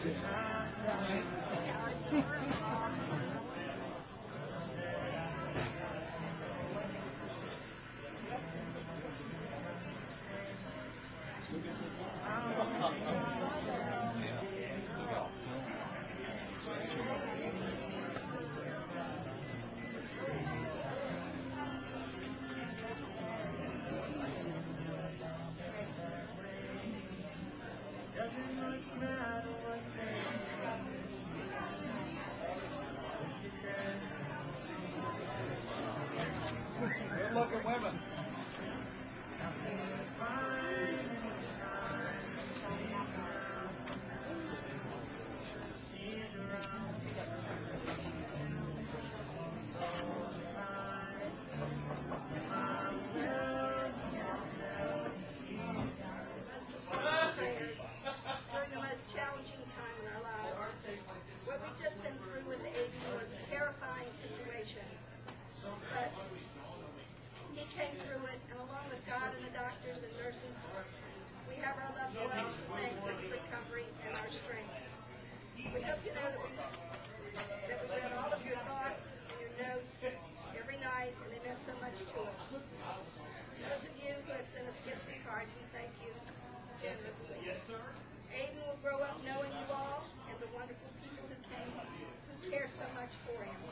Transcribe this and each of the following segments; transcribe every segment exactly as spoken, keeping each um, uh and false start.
Doesn't much matter what they do. She says, good looking women. She's around. During the most challenging time in our lives, what we've just been through with Aiden was a terrifying situation. But he came through it, and along with God and the doctors and nurses, we have our loved ones to thank for his recovery and our strength. We hope you know that we, that we read all of your thoughts and your notes every night, and they meant so much to us. Those of you who have sent us gifts and cards, we thank you generously. Yes, sir. Aiden will grow up knowing you all and the wonderful people who came, who care so much for him.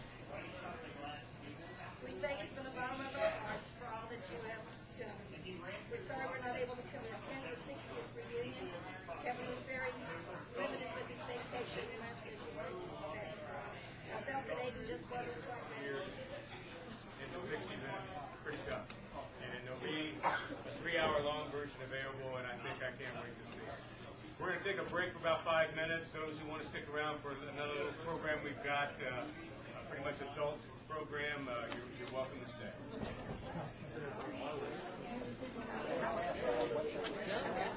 We thank you from the bottom of our hearts for all that you have done. We're sorry we're not able to come and attend the sixtieth reunion. Kevin was very limited with his vacation left as you were today. I felt that Aiden just wasn't quite ready. In sixty minutes, pretty tough. And there'll be a three-hour-long version available, and I think I can't wait to see it. We're going to take a break for about five minutes. Those who want to stick around for another little program we've got, uh, a pretty much adult program, uh, you're, you're welcome to stay.